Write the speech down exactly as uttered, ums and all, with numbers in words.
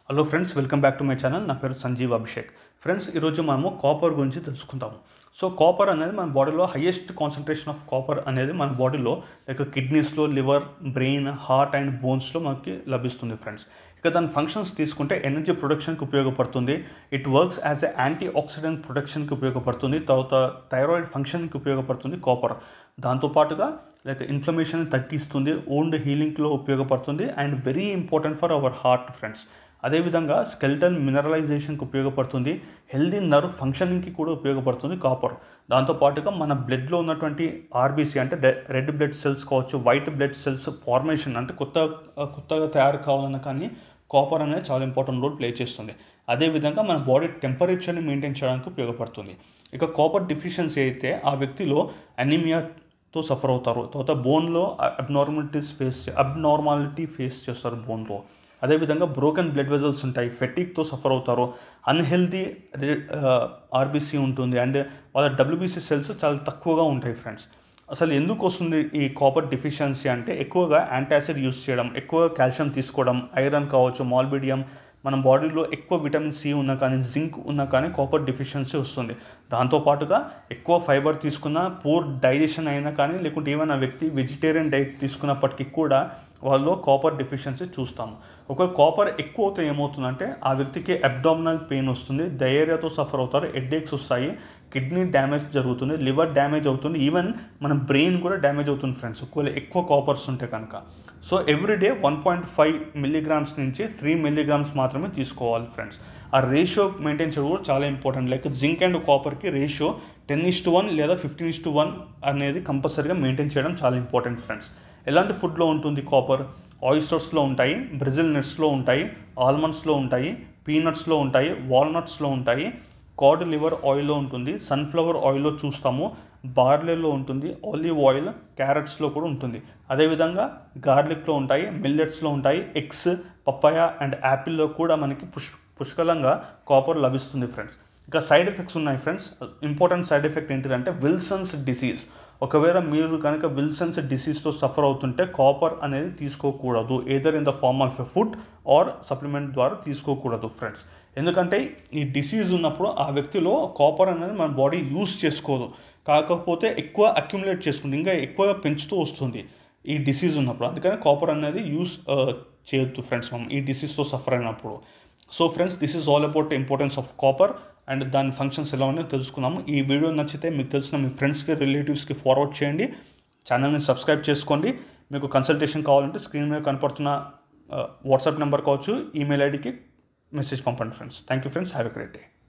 Hello friends, welcome back to my channel. నా పేరు Sanjeev Abhishek. Friends, ఈరోజు మనము కాపర్ గురించి తెలుసుకుందాము. సో కాపర్ అనేది మన బాడీలో హైయెస్ట్ కాన్సన్ట్రేషన్ ఆఫ్ కాపర్ అనేది మన బాడీలో లైక్ కిడ్నీస్లో, లివర్, బ్రెయిన్, హార్ట్ అండ్ బోన్స్లో మనకి లభిస్తుంది ఫ్రెండ్స్. ఇక దాని ఫంక్షన్స్ తీసుకుంటే ఎనర్జీ ప్రొడక్షన్కి ఉపయోగపడుతుంది. It works as a antioxidant ప్రొటెక్షన్కి ఉపయోగపడుతుంది. తర్వాత థైరాయిడ్ ఫంక్షన్కి ఉపయోగపడుతుంది కాపర్. దాంతోపాటుగా లైక్ ఇన్ఫ్లమేషన్ తగ్గిస్తుంది, ఓండ్ హీలింగ్లో ఉపయోగపడుతుంది and very important for our heart friends. అదేవిధంగా స్కెల్టన్ మినరలైజేషన్కి ఉపయోగపడుతుంది, హెల్దీ నర్వ్ ఫంక్షనింగ్కి కూడా ఉపయోగపడుతుంది కాపర్. దాంతోపాటుగా మన బ్లడ్లో ఉన్నటువంటి ఆర్బీసీ అంటే రెడ్ బ్లడ్ సెల్స్ కావచ్చు, వైట్ బ్లడ్ సెల్స్ ఫార్మేషన్ అంటే కొత్త కొత్తగా తయారు కావాలన్నా కానీ కాపర్ అనేది చాలా ఇంపార్టెంట్ రోల్ ప్లే చేస్తుంది. అదేవిధంగా మన బాడీ టెంపరేచర్ని మెయింటైన్ చేయడానికి ఉపయోగపడుతుంది. ఇక కాపర్ డిఫిషియన్సీ అయితే ఆ వ్యక్తిలో అనీమియాతో సఫర్ అవుతారు. తర్వాత బోన్లో అబ్నార్మాలిటీస్ ఫేస్ అబ్నార్మాలిటీ ఫేస్ చేస్తారు బోన్లో. అదేవిధంగా బ్రోకెన్ బ్లడ్ వెజల్స్ ఉంటాయి, ఫెటిక్తో సఫర్ అవుతారు, అన్హెల్దీ ఆర్బీసీ ఉంటుంది అండ్ వాళ్ళ డబ్ల్యూబీసీ సెల్స్ చాలా తక్కువగా ఉంటాయి ఫ్రెండ్స్. అసలు ఎందుకు వస్తుంది ఈ కాపర్ డిఫిషియన్సీ అంటే ఎక్కువగా యాంటాసిడ్ యూస్ చేయడం, ఎక్కువగా కాల్షియం తీసుకోవడం, ఐరన్ కావచ్చు, మాల్బిడియం, మన బాడీలో ఎక్కువ విటమిన్ సి ఉన్నా కానీ, జింక్ ఉన్నా కానీ కాపర్ డిఫిషియన్సీ వస్తుంది. దాంతోపాటుగా ఎక్కువ ఫైబర్ తీసుకున్న, పూర్ డైజెషన్ అయినా కానీ, లేకుంటే ఏమైనా వ్యక్తి వెజిటేరియన్ డైట్ తీసుకున్నప్పటికీ కూడా వాళ్ళలో కాపర్ డిఫిషియన్సీ చూస్తాము. ఒకవేళ కాపర్ ఎక్కువ అవుతే ఏమవుతుందంటే ఆ వ్యక్తికి అబ్డామినల్ పెయిన్ వస్తుంది, డయేరియాతో సఫర్ అవుతారు, హెడ్ఏక్స్ వస్తాయి, కిడ్నీ డ్యామేజ్ జరుగుతుంది, లివర్ డ్యామేజ్ అవుతుంది, ఈవెన్ మన బ్రెయిన్ కూడా డ్యామేజ్ అవుతుంది ఫ్రెండ్స్ ఒకవేళ ఎక్కువ కాపర్స్ ఉంటే కనుక. So everyday one point five milligrams నుంచి త్రీ మిల్లీగ్రామ్స్ మాత్రమే తీసుకోవాలి ఫ్రెండ్స్. ఆ రేషియో మెయింటైన్ చేయడం కూడా చాలా ఇంపార్టెంట్. లైక్ జింక్ అండ్ కాపర్కి ratio ten is to one లేదా ఫిఫ్టీన్ ఇస్ టు వన్ అనేది కంపల్సరీగా మెయింటైన్ చేయడం చాలా ఇంపార్టెంట్ ఫ్రెండ్స్. ఎలాంటి ఫుడ్లో ఉంటుంది కాపర్? ఆయిస్టర్స్లో ఉంటాయి, బ్రెజిల్ నట్స్లో ఉంటాయి, ఆల్మండ్స్లో ఉంటాయి, పీనట్స్లో ఉంటాయి, వాల్నట్స్లో ఉంటాయి, కార్డ్ లివర్ ఆయిల్లో ఉంటుంది, సన్ఫ్లవర్ ఆయిల్లో చూస్తాము, బార్లీలో ఉంటుంది, ఆలివ్ ఆయిల్, క్యారెట్స్లో కూడా ఉంటుంది. అదేవిధంగా గార్లిక్లో ఉంటాయి, మిల్లెట్స్లో ఉంటాయి, ఎగ్స్, పప్పాయ అండ్ యాపిల్లో కూడా మనకి పుష్ పుష్కలంగా కాపర్ లభిస్తుంది ఫ్రెండ్స్. ఇక సైడ్ ఎఫెక్ట్స్ ఉన్నాయి ఫ్రెండ్స్. ఇంపార్టెంట్ సైడ్ ఎఫెక్ట్ ఏంటిదంటే విల్సన్స్ డిసీజ్. ఒకవేళ మీరు కనుక విల్సన్స్ డిసీజ్తో సఫర్ అవుతుంటే కాపర్ అనేది తీసుకోకూడదు, either in the form of a food or supplement ద్వారా తీసుకోకూడదు ఫ్రెండ్స్. ఎందుకంటే ఈ డిసీజ్ ఉన్నప్పుడు ఆ వ్యక్తిలో కాపర్ అనేది మన బాడీ యూస్ చేసుకోదు, కాకపోతే ఎక్కువ అక్యుములేట్ చేసుకుంటుంది, ఇంకా ఎక్కువగా పెంచుతూ వస్తుంది ఈ డిసీజ్ ఉన్నప్పుడు. అందుకని కాపర్ అనేది యూస్ చేయొద్దు ఫ్రెండ్స్ మనం ఈ డిసీజ్తో సఫర్ అయినప్పుడు. So friends, this is all about the importance of copper and దాని ఫంక్షన్స్ ఎలా ఉన్నాయో తెలుసుకున్నాము. ఈ వీడియో నచ్చితే మీకు తెలిసిన మీ ఫ్రెండ్స్కి, రిలేటివ్స్కి ఫార్వర్డ్ చేయండి. ఛానల్ని సబ్స్క్రైబ్ చేసుకోండి. మీకు కన్సల్టేషన్ కావాలంటే స్క్రీన్ మీద కనపడుతున్న వాట్సాప్ నెంబర్ కావచ్చు, ఈమెయిల్ ఐడికి మెసేజ్ పంపండి friends. Thank you friends, have a great day.